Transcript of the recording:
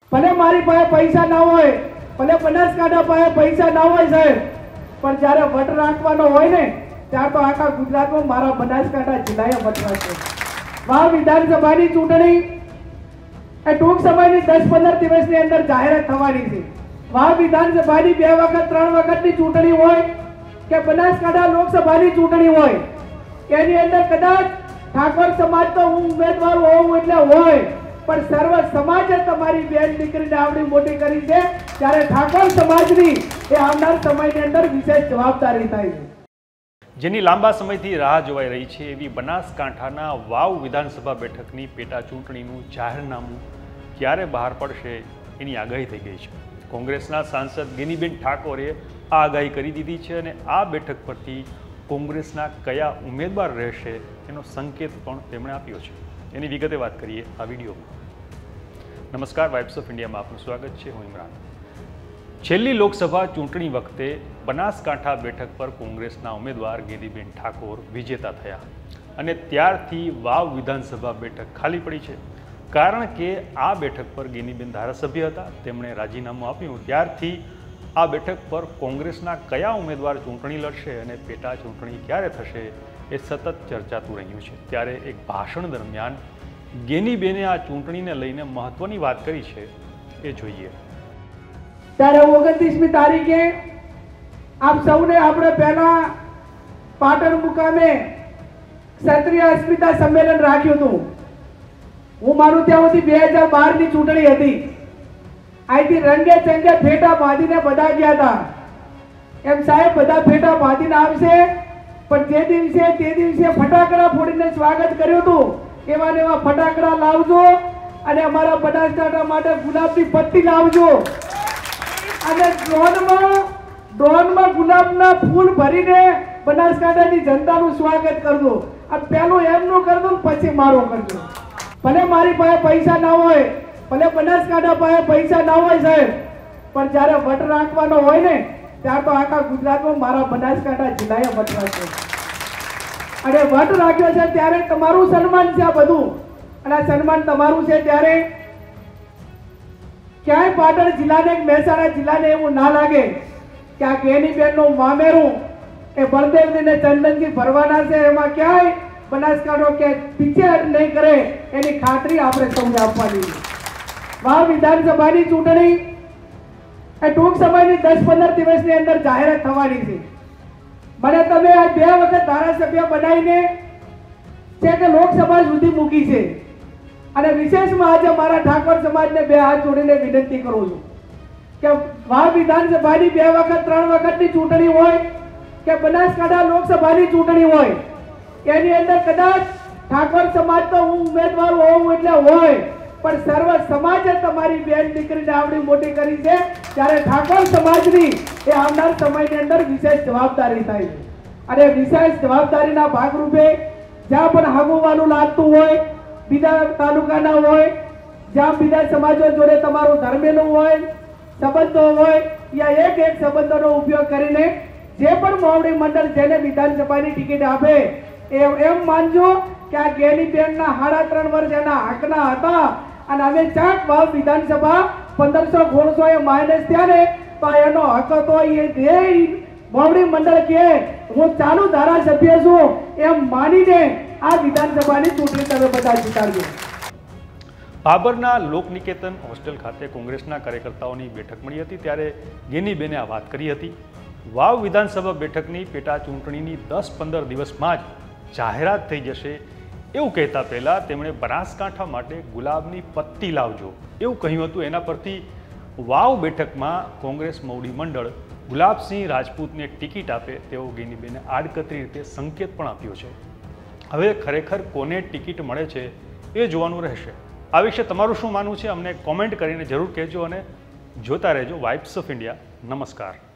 ભલે મારી પાસે પૈસા ના હોય, ભલે બનાસકાંઠા પાસે પૈસા ના હોય સાહેબ, પણ જ્યારે વટ રાખવાનો હોય ને ત્યાં તો આખા ગુજરાતમાં મારા બનાસકાંઠા જિલ્લાએ વટ રાખ્યો। વાવ વિધાનસભાની ચૂંટણી એ ટૂંક સમયની 10-15 દિવસની અંદર જાહેરાત થવાની છે। વાવ વિધાનસભાની 2 વખત 3 વખતની ચૂંટણી હોય કે બનાસકાંઠા લોકસભાની ચૂંટણી હોય, એની અંદર કદાચ ઠાકોર સમાજ તો હું ઉમેદવાર હોઉં એટલે હોય, પણ સર્વ સમાજે તમારી બેન દીકરીને આવડી મોટી કરી છે, ત્યારે ઠાકોર સમાજની એ આવનાર સમયની અંદર વિશેષ જવાબદારી થાય છે। જેની લાંબા સમયથી રાહ જોવાઈ રહી છે એવી બનાસકાંઠાના વાવ વિધાનસભા બેઠકની પેટા ચૂંટણીનું જાહેરનામું ક્યારે બહાર પડશે એની આગાહી થઈ ગઈ છે। કોંગ્રેસના સાંસદ ગેનીબેન ઠાકોરે આ આગાહી કરી દીધી છે અને આ બેઠક પરથી કોંગ્રેસના કયા ઉમેદવાર રહેશે એનો સંકેત પણ તેમણે આપ્યો છે। એની વિગતે વાત કરીએ આ વિડીયોમાં। નમસ્કાર, વાઇબ્સ ઓફ ઇન્ડિયામાં આપનું સ્વાગત છે। હું ઇમરાન। છેલ્લી લોકસભા ચૂંટણી વખતે બનાસકાંઠા બેઠક પર કોંગ્રેસના ઉમેદવાર ગેનીબેન ઠાકોર વિજેતા થયા અને ત્યારથી વાવ વિધાનસભા બેઠક ખાલી પડી છે, કારણ કે આ બેઠક પર ગેનીબેન ધારાસભ્ય હતા, તેમણે રાજીનામું આપ્યું। ત્યારથી આ બેઠક પર કોંગ્રેસના કયા ઉમેદવાર ચૂંટણી લડશે અને પેટા ચૂંટણી ક્યારે થશે એ સતત ચર્ચાતું રહ્યું છે। ત્યારે એક ભાષણ દરમિયાન ગેનીબેને આ ચૂંટણીને લઈને મહત્વની વાત કરી છે, એ જોઈએ। ત્યારે 29મી તારીખે આપ સૌને આપણે પહેલા પાટણ મુકામે ક્ષત્રિય અસ્મિતા સંમેલન રાખ્યું હતું। હું મારું ત્યાં સુધી 2012ની ચૂંટણી હતી, અહીંથી રંગે ચંગે ફેટા બાંધીને બધા ગયા હતા। એમ સાહેબ બધા ફેટા બાંધીને આવશે, પણ તે દિવસે ફટાકડા ફોડીને સ્વાગત કર્યું હતું, એવા ને એવા ફટાકડા લાવજો અને અમારા બનાસકાંઠા માટે ગુલાબની પત્તી લાવજો અને ડ્રોનમાં ગુલાબના ફૂલ ભરીને બનાસકાંઠાની જનતાનું સ્વાગત કરજો। આ પહેલું એમનું કરજો ને પછી મારું કરજો। ભલે મારી પાસે પૈસા ના હોય, ભલે બનાસકાંઠા પાસે પૈસા ના હોય સાહેબ, પણ જ્યારે વટ રાખવાનો હોય ને ત્યાં તો આખા ગુજરાતમાં મારા બનાસકાંઠા જિલ્લાએ વટ રાખ્યો અને વટ રાખ્યો છે ત્યારે તમારું સન્માન છે આ બધું, અને આ સન્માન તમારું છે ત્યારે ક્યાંય પાટણ જિલ્લાને મહેસાણા જિલ્લાને એવું ના લાગે કે આ ગેનીબેનનું મામેરું એ બળદેવજીને ચંદનજી ભરવાના છે, એમાં ક્યાંય બનાસકાંઠો કે પીછે નહીં કરે એની ખાતરી આપણે સૌને આપવાની છે। વાવ વિધાનસભાની ચૂંટણી એ ટૂંક સમયની 10-15 દિવસની અંદર જાહેરાત થવાની છે। મને તમે આ 2 વખત ધારાસભ્ય બનાવીને છે કે લોકસભા સુધી મૂકી છે, અને વિશેષમાં આજે મારા ઠાકોર સમાજને 2 હાથ જોડીને વિનંતી કરું છું કે વાવ વિધાનસભાની 2 વખત 3 વખતની ચૂંટણી હોય કે બનાસકાંઠા લોકસભાની ચૂંટણી હોય, એની અંદર કદાચ ઠાકોર સમાજ તો હું ઉમેદવાર હોઉં એટલે હોય, પણ સર્વ સમાજે તમારી બેન દીકરીને આવડી મોટી કરી છે, ત્યારે ઠાકોર સમાજની એ આવનાર સમયની અંદર વિશેષ જવાબદારી થાય છે। અને વિશેષ જવાબદારીના ભાગરૂપે જ્યાં પણ હગુવાનું લાગતું હોય, બીજા તાલુકાના હોય, જ્યાં બીજા સમાજો જોડે તમારું ધર્મેલું હોય, સંબંધો હોય, યા એક સંબંધોનો ઉપયોગ કરીને જે પણ મોવડી મંડળ જેને વિધાનસભાની ટિકિટ આપે એમ માનજો કે આ ગેનીબેનના 3.5 વર્ષ એના હકના હતા, અને હવે ચાક વાવ વિધાનસભા 1500-1600 એ માઇનસ થયા ને તો એનો હક હતો, એ મોવડી મંડળ કે હું ચાલુ ધારાસભ્ય છું એમ માનીને આ વિધાનસભાની ચૂંટણી તમે બધા જીતાડજો। ભાભરના લોકનિકેતન હોસ્ટેલ ખાતે કોંગ્રેસના કાર્યકર્તાઓની બેઠક મળી હતી, ત્યારે ગેનીબેને આ વાત કરી હતી। વાવ વિધાનસભા બેઠકની પેટા ચૂંટણીની 10-15 દિવસમાં જ જાહેરાત થઈ જશે એવું કહેતા પહેલાં તેમણે બનાસકાંઠા માટે ગુલાબની પત્તી લાવજો એવું કહ્યું હતું। એના પરથી વાવ બેઠકમાં કોંગ્રેસ મોવડી મંડળ ગુલાબસિંહ રાજપૂતને ટિકિટ આપે તેવો ગેનીબેને આડકતરી રીતે સંકેત પણ આપ્યો છે। હવે ખરેખર કોને ટિકિટ મળે છે એ જોવાનું રહેશે। આ વિશે તમારું શું માનવું છે અમને કોમેન્ટ કરીને જરૂર કહેજો અને જોતા રહેજો વાઇબ્સ ઓફ ઇન્ડિયા। નમસ્કાર।